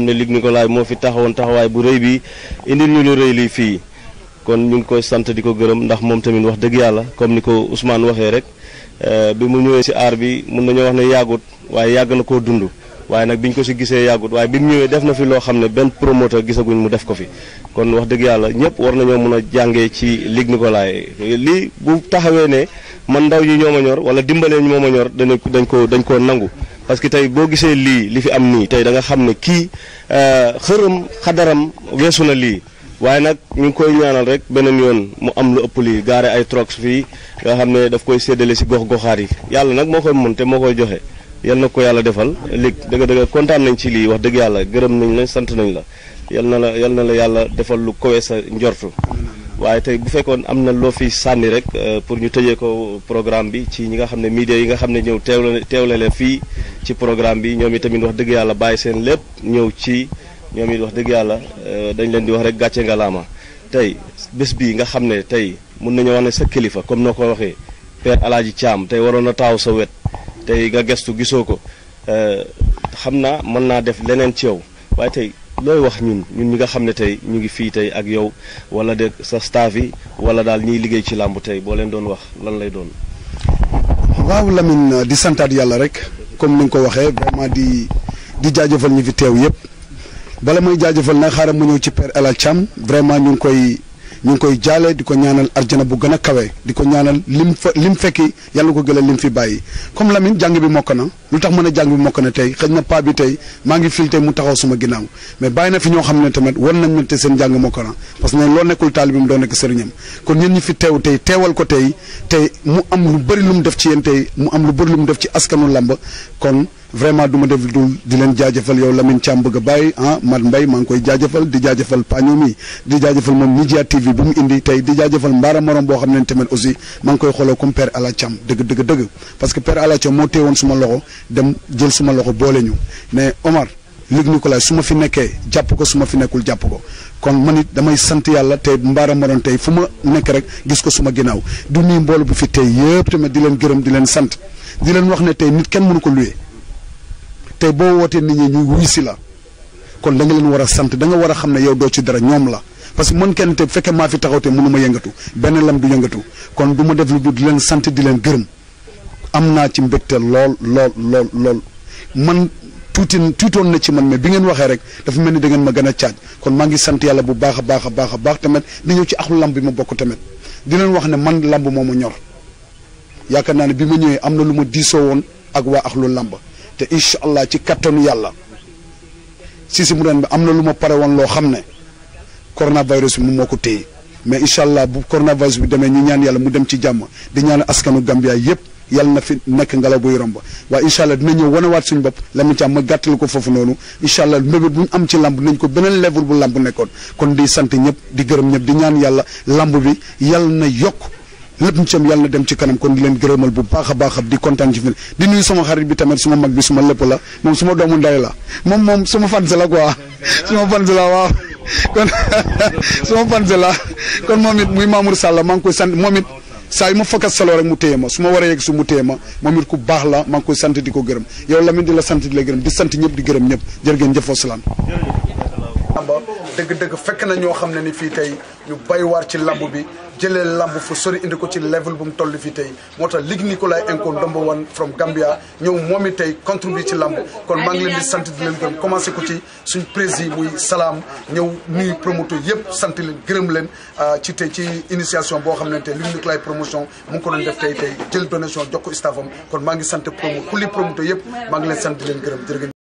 xam ne Luc Nicolaï moo fi taxawoon taxawaay bu rëy bi indil ñu lu rëy lii fii kon ñu ngi koy sant di ko gërëm ndax moom tamit wax dëgg yàlla comme ni ko Ousmane waxee rek bi mu ñëwee si aar bi mun nañoo wax ne yàggut waaye yàgg na koo dund waaye nag biñ ko si gisee yàggut waaye bi mu ñëwee def na fi loo xam ne benn promoteur gisaguñ mu def ko fi kon wax dëgg yàlla ñëpp war nañoo mën a jàngee ci Luc Nicolaï lii bu taxawee ne man ndaw ñi ñoo ma ñor wala dimbalee ñu moo ma ñor dañ koo nangu parce que tey boo gisee li fi am nii tey da nga xam ne kii xërëm xadaram weesu na lii waaye nag ñu ngi koy ñaanal rek beneen yoon mu am lu ëpp lii gaare ay trox fii nga xam ne daf koy séddale si gox-goxaat yi yàlla nag moo koy mën te moo koy joxe yal na ko yàlla defal Luc dëgg kontaan nañ ci lii wax dëgg yàlla gërëm nañ la sant nañ la yal na la yàlla defal lu kowe sa njortu waaye tey bu fekkoon am na loo fi sànni rek pour ñu tëjee ko programme bi ci ñi nga xam ne media yi nga xam ne ñëw teewle la fii ci programme bi ñoom itamit wax dëgg yàlla bàyyi seen lépp ñëw ci ñoom it wax dëgg yàlla dañ leen di wax rek gàcce nga laama tey bés bii nga xam ne tey mun nañu wax ne sa kilifa comme noo ko waxee Père Alaaji Thiam tey waroon na taaw sa wet tey nga gestu gisoo ko xam naa mën naa def leneen ci yow waaye tey looy wax ñun ñi nga xam ne tey ñu ngi fii tey ak yow wala de sa staff yi wala daal ñiy liggéey ci làmb tey boo leen doon wax lan lay doon. waaw Lamine di santaat yàlla rek comme ni nga ko waxee vraiment di jaajëfal ñi fi teew yëpp bala may jaajëfal nag xaaral ma ñëw ci Père El Hadj Thiam vraiment ñu ngi koy jaale di ko ñaanal arjana bu gën a kawe di ko ñaanal lim fekki yàlla ko gëlal lim fi bàyyi comme Lamine jàng bi mokk na lu tax mën a jàng bi mokk na tey xëy na paa bi tey maa ngi fil tey mu taxaw suma ginnaaw mais bàyyi na fi ñoo xam ne tamit war nañ ne te seen jàng mokk na parce que ne loo nekkul taalibim doo nekk sëriñam kon ñun ñi fi teew tey teewal ko tey mu am lu bëri lu mu def ci yéen tey mu am lu bëri lu mu def ci askanu làmb kon vraiment du ma def dul di leen jaajëfal yow Lamine Thiam bëgg a bàyyi Mat Mbaye maa ngi koy jaajëfal di jaajëfal Paño mi di jaajëfal moom Media TV bi mu indi tey di jaajëfal mbaara morom boo xam ne tamit aussi maa ngi koy xooloo comme Père Alaaji Thiam dëgg parce que Père Alaaji Thiam moo teewoon suma loxo dem jël suma loxo boole ñu mais Omar Luc Nicolaï su ma fi nekkee jàpp ko su ma fi nekkul jàpp ko kon man it damay sant yàlla tey mbaara morom tey fu ma nekk rek gis ko suma ginnaaw du nuyu mboolu bu fi tey yëpp tamit di leen gërëm di leen sant di leen wax ne tey nit kenn mënu ko luye tey boo wootee nit ñi ñu wuy si la kon da nga leen war a sant da nga war a xam ne yow doo ci dara ñoom la parce que mën kenn te fekkee maa fi taxaw te mënu ma yëngatu benn lam du yëngatu kon du ma def lu dul di leen sant di leen gërëm am naa ci mbégte lool man tuutoon na ci man mais bi ngeen waxee rek dafa mel ni da ngeen ma gën a caaj kon maa ngi sant yàlla bu baax a baax tamit di ñëw ci axlu lamb bi ma bokk tamit di leen wax ne man lamb moo ma ñor yaakaar naa ne bi ma ñëwee am na lu ma diisoo woon ak waa axlu lamb te incha allah ci kattanu yàlla si mu ren bi am na lu ma pare woon loo xam ne coronavirus bi moom moo ko téye mais incha allah bu coronavirus bi demee ñu ñaan yàlla mu dem ci jàmm di ñaan askanu Gambia yëpp yàlla na fi nekk ngelaw buy romb waaye incha allah dina ñëw wanewaat suñu bopp Lamine Thiam ma gàttal ko foofu noonu incha allah mbébét bu ñu am ci lamb nañ ko beneen level bu lamb nekkoon kon di sant ñëpp di gërëm ñëpp di ñaan yàlla lamb bi yàlla na yokk lépp ñu ci yàlla na dem ci kanam kon di leen gërëmal bu baax a baax di kontaan ci fi di nuyu sama xarit bi tamit suma mag bi suma lépp la moom suma doomu ndey la moom suma fans la quoi suma fans la waaw kon suma fans la kon moom it muy Mamour Sall maa ngi koy sant moom it saa yu ma fakkat saloo rek mu téye ma su ma waree yegg su mu téye ma moom it ku baax la maa ngi koy sant di ko gërëm yow Lamine di la sant di la gërëm di sant ñëpp di gërëm ñëpp jërë ngeen jëf wasalaam dëgg fekk na ñoo xam ne ni fii tey ñu bay waar ci lamb bi jëlee lamb fu sori indi ko ci level bu mu toll fii tey moo tax Luc Nicolaï Enco number one from Gambia ñëw moom it tey contribué ci lamb kon maa ngi leen di sant di leen gërëm commencé ko ci suñ président muy Salam ñëw nuyu promoteur yëpp sant leen gërëm leen ci tey ci initiation boo xam ne tey Luc Nicolaï promotion mu ngi ko doon def tey jël donation jox ko staffam kon maa ngi sant kulli promoteur yëpp maa ngi leen sant di leen gërëm jërëjëf